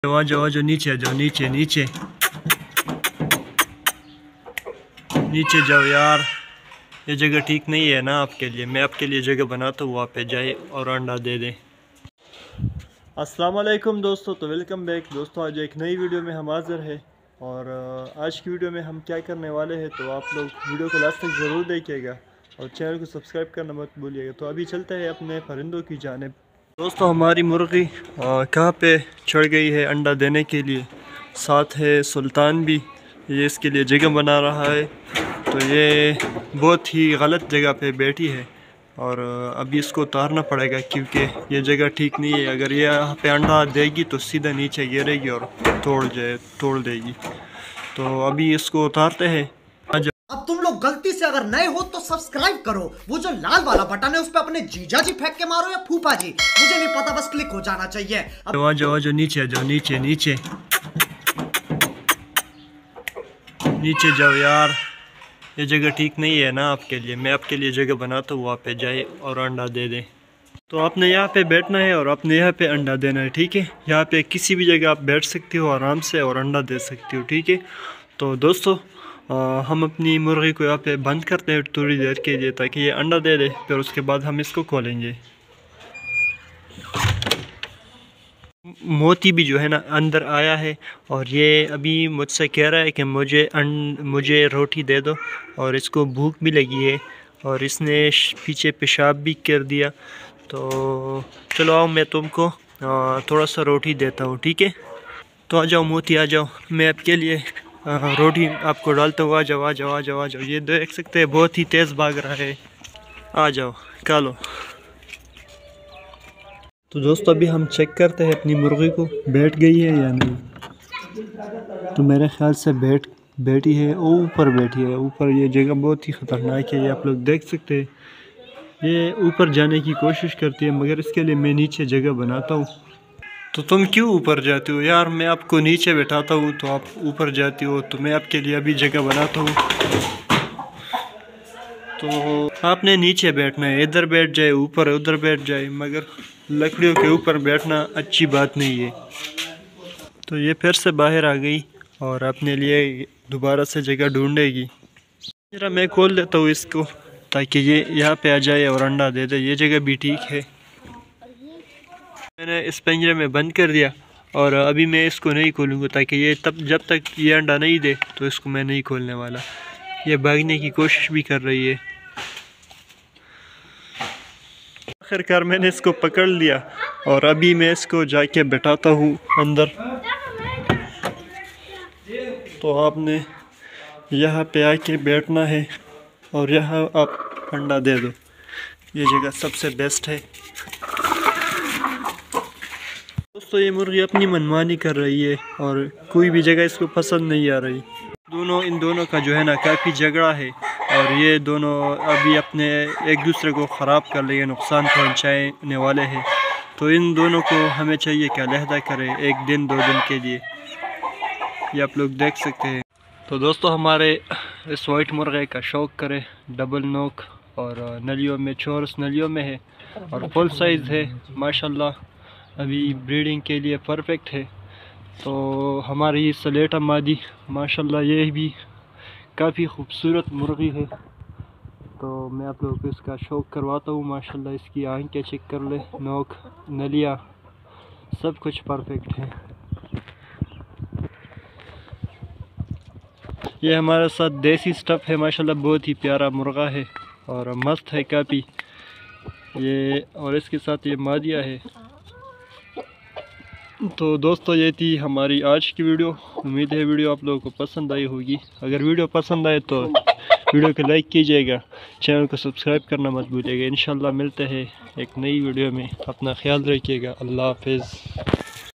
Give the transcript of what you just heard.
आ जाओ नीचे आ जाओ, नीचे नीचे नीचे जाओ यार, ये जगह ठीक नहीं है ना आपके लिए। मैं आपके लिए जगह बनाता हूँ, वहाँ पे जाए और अंडा दे दें। अस्सलाम वालेकुम दोस्तों, तो वेलकम बैक दोस्तों। आज एक नई वीडियो में हम हाज़िर है और आज की वीडियो में हम क्या करने वाले हैं, तो आप लोग वीडियो को लास्ट तक ज़रूर देखिएगा और चैनल को सब्सक्राइब करना मत भूलिएगा। तो अभी चलते हैं अपने परिंदों की जानिब। दोस्तों हमारी मुर्गी कहाँ पे चढ़ गई है अंडा देने के लिए, साथ है सुल्तान भी, ये इसके लिए जगह बना रहा है। तो ये बहुत ही गलत जगह पे बैठी है और अभी इसको उतारना पड़ेगा क्योंकि ये जगह ठीक नहीं है। अगर ये यहाँ पे अंडा देगी तो सीधा नीचे गिरेगी और तोड़ देगी। तो अभी इसको उतारते हैं। अब तुम लोग गलती से अगर नए हो तो सब्सक्राइब करो, वो जो लाल वाला बटन है उस पे अपने जीजा जी फेंक के मारो या फूफा जी, मुझे नहीं पता, बस क्लिक हो जाना चाहिए। आ जाओ नीचे आ जाओ, नीचे नीचे नीचे जाओ यार, ये जगह ठीक नहीं है ना आपके लिए। मैं आपके लिए जगह बनाता हूँ, वहाँ पे जाए और अंडा दे दें। तो आपने यहाँ पे बैठना है और आपने यहाँ पे अंडा देना है, ठीक है। यहाँ पे किसी भी जगह आप बैठ सकते हो आराम से और अंडा दे सकते हो, ठीक है। तो दोस्तों हम अपनी मुर्गी को यहाँ पे बंद करते हैं थोड़ी देर के लिए ताकि ये अंडा दे दे, फिर उसके बाद हम इसको खोलेंगे। मोती भी जो है ना अंदर आया है और ये अभी मुझसे कह रहा है कि मुझे रोटी दे दो और इसको भूख भी लगी है और इसने पीछे पेशाब भी कर दिया। तो चलो आओ, मैं तुमको थोड़ा सा रोटी देता हूँ, ठीक है। तो आ जाओ मोती, आ जाओ, मैं आपके लिए रोटी आपको डालता हूँ। आ जाओ आ जाओ आ जाओ आ जाओ। ये देख सकते हैं बहुत ही तेज़ भाग रहा है, आ जाओ खा लो। तो दोस्तों अभी हम चेक करते हैं अपनी मुर्गी को बैठ गई है या नहीं। तो मेरे ख्याल से बैठी है, ऊपर बैठी है। ऊपर ये जगह बहुत ही ख़तरनाक है, ये आप लोग देख सकते हैं। ये ऊपर जाने की कोशिश करती है मगर इसके लिए मैं नीचे जगह बनाता हूँ। तो तुम क्यों ऊपर जाती हो यार, मैं आपको नीचे बैठाता हूँ तो आप ऊपर जाती हो। तो मैं आपके लिए अभी जगह बनाता हूँ। तो आपने नीचे बैठना है, इधर बैठ जाए, ऊपर उधर बैठ जाए, मगर लकड़ियों के ऊपर बैठना अच्छी बात नहीं है। तो ये फिर से बाहर आ गई और अपने लिए दोबारा से जगह ढूंढेगी। जरा मैं खोल देता हूँ इसको ताकि ये यहाँ पे आ जाए और अंडा दे दे। ये जगह भी ठीक है, मैंने इस पिंजरे में बंद कर दिया और अभी मैं इसको नहीं खोलूँगा ताकि ये जब तक ये अंडा नहीं दे तो इसको मैं नहीं खोलने वाला। ये भागने की कोशिश भी कर रही है। आखिरकार मैंने इसको पकड़ लिया और अभी मैं इसको जाके बैठाता हूँ अंदर। तो आपने यहाँ पे आके बैठना है और यहाँ आप अंडा दे दो। ये जगह सबसे बेस्ट है। दोस्तों ये मुर्गी अपनी मनमानी कर रही है और कोई भी जगह इसको पसंद नहीं आ रही। इन दोनों का जो है ना काफ़ी झगड़ा है और ये दोनों अभी अपने एक दूसरे को ख़राब कर लेंगे, नुकसान पहुंचाने वाले हैं। तो इन दोनों को हमें चाहिए कि अलहदा करें 1 दिन 2 दिन के लिए, ये आप लोग देख सकते हैं। तो दोस्तों हमारे इस वाइट मुर्गे का शौक़ करें, डबल नोक और नलियों में, चौरस नलियों में है और फुल साइज़ है माशाल्लाह, अभी ब्रीडिंग के लिए परफेक्ट है। तो हमारी सलेटा मादी माशाल्लाह ये भी काफ़ी खूबसूरत मुर्गी है। तो मैं आप लोगों को इसका शौक़ करवाता हूँ। माशाल्लाह इसकी आंखें चेक कर ले, नोक नलिया सब कुछ परफेक्ट है। ये हमारे साथ देसी स्टफ़ है माशाल्लाह, बहुत ही प्यारा मुर्गा है और मस्त है काफ़ी ये, और इसके साथ ये मादिया है। तो दोस्तों ये थी हमारी आज की वीडियो। उम्मीद है वीडियो आप लोगों को पसंद आई होगी। अगर वीडियो पसंद आए तो वीडियो को लाइक कीजिएगा, चैनल को सब्सक्राइब करना मत भूलिएगा। इंशाल्लाह मिलते हैं एक नई वीडियो में, अपना ख्याल रखिएगा। अल्लाह हाफिज़।